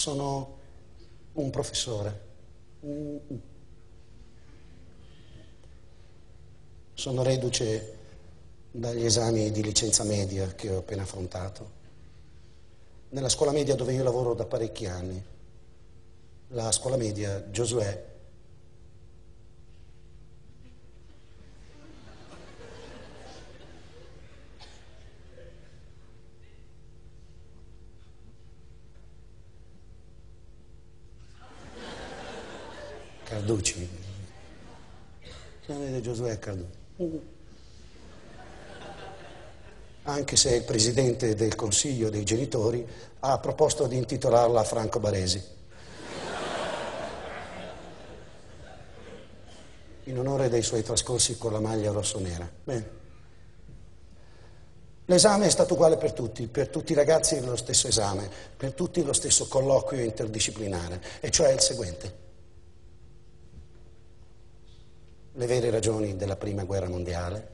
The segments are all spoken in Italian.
Sono un professore. Sono reduce dagli esami di licenza media che ho appena affrontato. Nella scuola media dove io lavoro da parecchi anni, la scuola media Giosuè Carducci. Giosuè Carducci. Anche se il presidente del consiglio dei genitori ha proposto di intitolarla Franco Baresi, in onore dei suoi trascorsi con la maglia rossonera. Bene. L'esame è stato uguale per tutti i ragazzi lo stesso esame, per tutti lo stesso colloquio interdisciplinare, e cioè il seguente. Le vere ragioni della Prima Guerra Mondiale,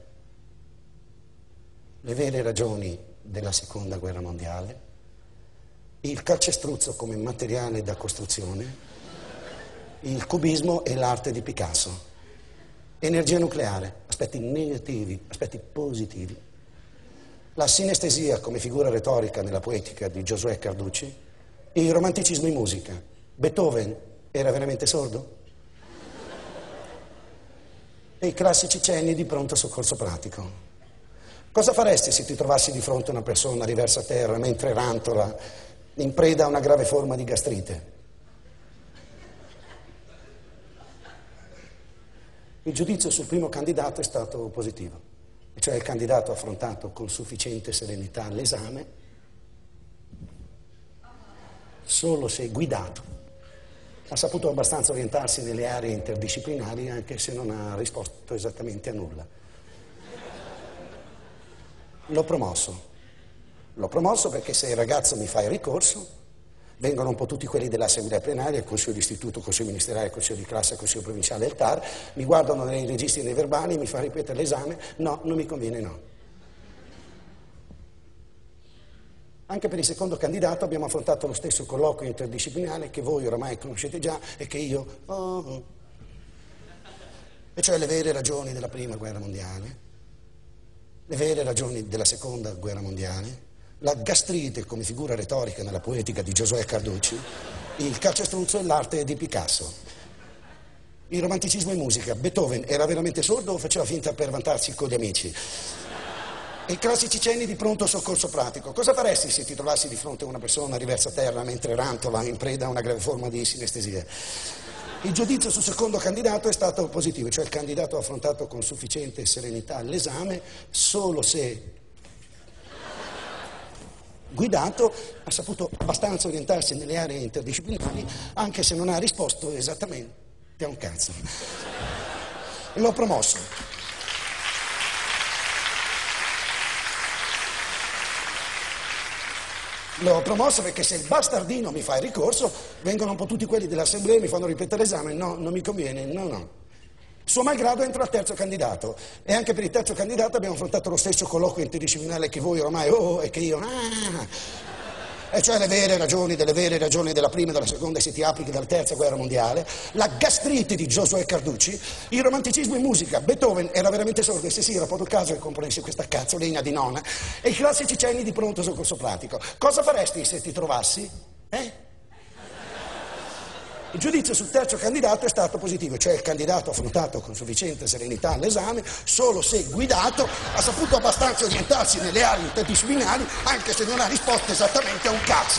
le vere ragioni della Seconda Guerra Mondiale, il calcestruzzo come materiale da costruzione, il cubismo e l'arte di Picasso, energia nucleare, aspetti negativi, aspetti positivi, la sinestesia come figura retorica nella poetica di Giosuè Carducci, il romanticismo in musica. Beethoven era veramente sordo? E i classici cenni di pronto soccorso pratico. Cosa faresti se ti trovassi di fronte a una persona riversa a terra mentre rantola, in preda a una grave forma di gastrite? Il giudizio sul primo candidato è stato positivo, cioè il candidato ha affrontato con sufficiente serenità l'esame, solo se guidato. Ha saputo abbastanza orientarsi nelle aree interdisciplinari anche se non ha risposto esattamente a nulla. L'ho promosso perché se il ragazzo mi fa il ricorso, vengono un po' tutti quelli dell'assemblea plenaria, il consiglio d'istituto, il consiglio ministeriale, il consiglio di classe, il consiglio provinciale e il TAR, mi guardano nei registri e nei verbali, mi fa ripetere l'esame, no, non mi conviene, no. Anche per il secondo candidato abbiamo affrontato lo stesso colloquio interdisciplinare che voi oramai conoscete già e che io... E cioè le vere ragioni della Prima Guerra Mondiale, le vere ragioni della Seconda Guerra Mondiale, la gastrite come figura retorica nella poetica di Giosuè Carducci, il calcestruzzo e l'arte di Picasso, il romanticismo in musica. Beethoven era veramente sordo o faceva finta per vantarsi con gli amici? E i classici cenni di pronto soccorso pratico. Cosa faresti se ti trovassi di fronte a una persona riversa a terra mentre rantola in preda a una grave forma di sinestesia? Il giudizio sul secondo candidato è stato positivo, cioè il candidato ha affrontato con sufficiente serenità l'esame solo se guidato ha saputo abbastanza orientarsi nelle aree interdisciplinari anche se non ha risposto esattamente a un cazzo. E l'ho promosso. L'ho promosso perché se il bastardino mi fa il ricorso, vengono un po' tutti quelli dell'assemblea e mi fanno ripetere l'esame. No, non mi conviene, no. Suo malgrado entro al terzo candidato. E anche per il terzo candidato abbiamo affrontato lo stesso colloquio interdisciplinare che voi ormai, e che io, e cioè le vere ragioni della Prima e della Seconda, se ti applichi dalla Terza Guerra Mondiale, la gastrite di Giosuè Carducci, il romanticismo in musica. Beethoven era veramente sordo, e se sì, era proprio il caso che componesse questa cazzolina di nonna, e i classici cenni di pronto soccorso pratico. Cosa faresti se ti trovassi? Il giudizio sul terzo candidato è stato positivo, cioè il candidato ha affrontato con sufficiente serenità l'esame, solo se guidato ha saputo abbastanza orientarsi nelle aree interdisciplinari, anche se non ha risposto esattamente a un cazzo.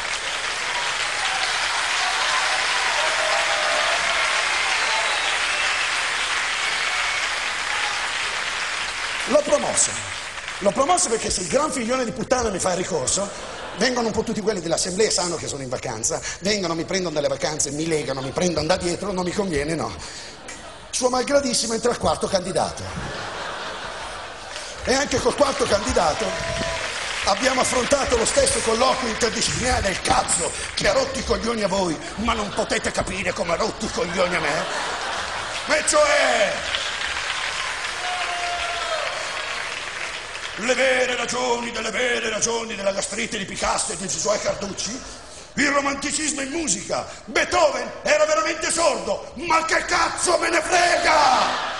L'ho promosso perché se il gran figlione di puttana mi fa il ricorso, vengono un po' tutti quelli dell'assemblea, sanno che sono in vacanza, vengono, mi prendono dalle vacanze, mi legano, mi prendono da dietro, non mi conviene, no. Suo malgradissimo entra il quarto candidato. E anche col quarto candidato abbiamo affrontato lo stesso colloquio interdisciplinare del cazzo che ha rotto i coglioni a voi, ma non potete capire come ha rotto i coglioni a me. E cioè... le vere ragioni della gastrite di Picasso e di Giosuè Carducci, il romanticismo in musica. Beethoven era veramente sordo, ma che cazzo me ne frega!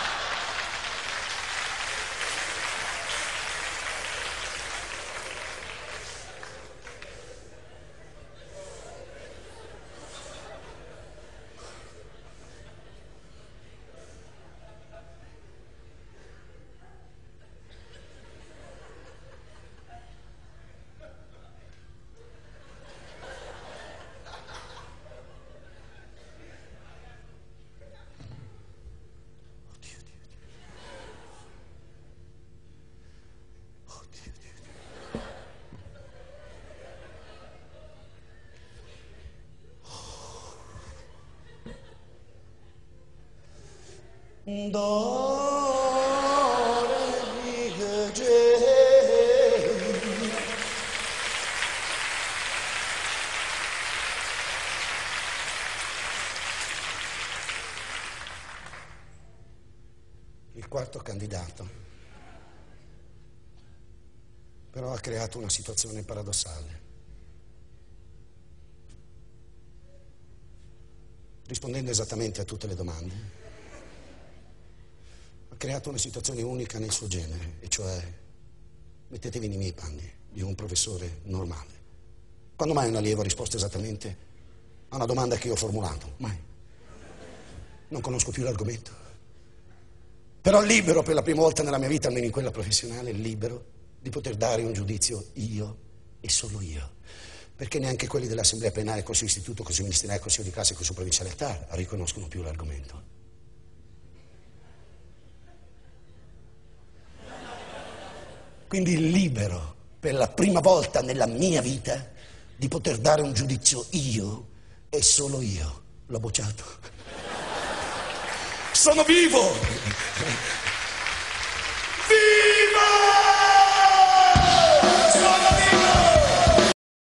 Il quarto candidato però ha creato una situazione paradossale. Rispondendo esattamente a tutte le domande, ha creato una situazione unica nel suo genere, e cioè, mettetevi nei miei panni, di un professore normale. Quando mai un allievo ha risposto esattamente a una domanda che io ho formulato? Mai. Non conosco più l'argomento. Però libero per la prima volta nella mia vita, almeno in quella professionale, libero di poter dare un giudizio io e solo io. Perché neanche quelli dell'Assemblea Plenaria, Consiglio Istituto, Consiglio Ministeriale, Consiglio di Classe e Consiglio Provinciale TAR riconoscono più l'argomento. Quindi libero per la prima volta nella mia vita di poter dare un giudizio io e solo io. L'ho bocciato. Sono vivo!